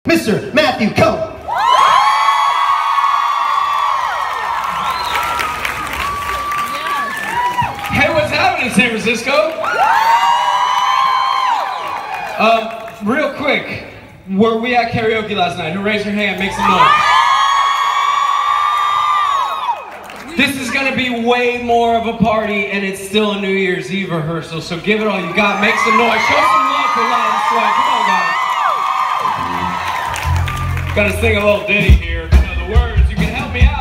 Mr. Matthew Coe. Hey, what's happening, San Francisco? Real quick, were we at karaoke last night? Who raised your hand? Make some noise. This is gonna be way more of a party, and it's still a New Year's Eve rehearsal, so give it all you got. Make some noise. Show some love for Loud and Sweat. Come on, guys. Gotta sing a little ditty here. If you know the words, you can help me out.